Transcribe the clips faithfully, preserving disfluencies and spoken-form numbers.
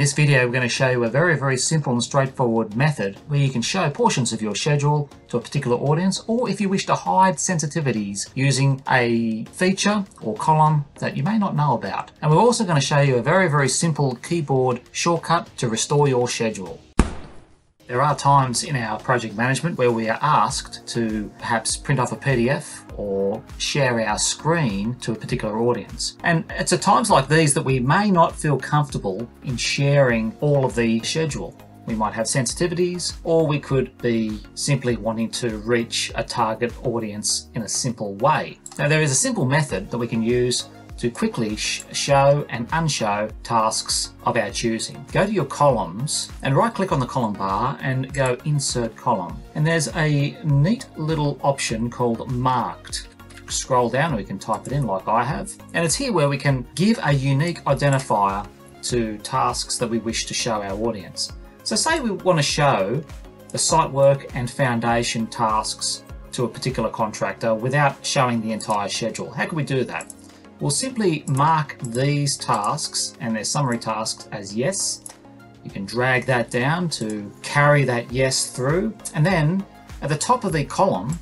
this video, we're going to show you a very, very simple and straightforward method where you can show portions of your schedule to a particular audience, or if you wish to hide sensitivities using a feature or column that you may not know about. And we're also going to show you a very, very simple keyboard shortcut to restore your schedule. There are times in our project management where we are asked to perhaps print off a P D F or share our screen to a particular audience. And it's at times like these that we may not feel comfortable in sharing all of the schedule. We might have sensitivities, or we could be simply wanting to reach a target audience in a simple way. Now, there is a simple method that we can use to quickly sh show and unshow tasks of our choosing. Go to your columns and right click on the column bar and go insert column. And there's a neat little option called marked. Scroll down and we can type it in like I have. And it's here where we can give a unique identifier to tasks that we wish to show our audience. So say we want to show the site work and foundation tasks to a particular contractor without showing the entire schedule. How can we do that? We'll simply mark these tasks and their summary tasks as yes. You can drag that down to carry that yes through. And then at the top of the column,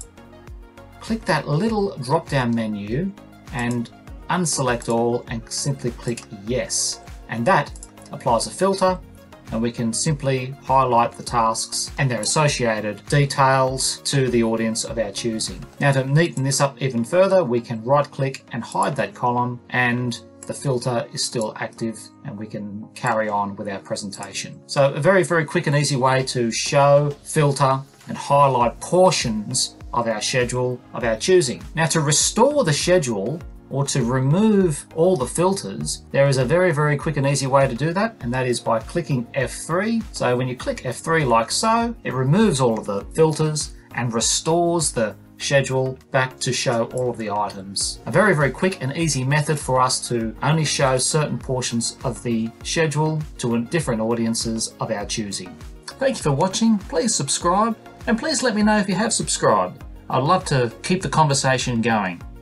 click that little drop-down menu and unselect all and simply click yes. And that applies a filter, and we can simply highlight the tasks and their associated details to the audience of our choosing. Now, to neaten this up even further, we can right click and hide that column, and the filter is still active and we can carry on with our presentation. So a very, very quick and easy way to show, filter and highlight portions of our schedule of our choosing. Now, to restore the schedule or to remove all the filters, there is a very, very quick and easy way to do that, and that is by clicking F three. So when you click F three like so, it removes all of the filters and restores the schedule back to show all of the items. A very, very quick and easy method for us to only show certain portions of the schedule to different audiences of our choosing. Thank you for watching. Please subscribe, and please let me know if you have subscribed. I'd love to keep the conversation going.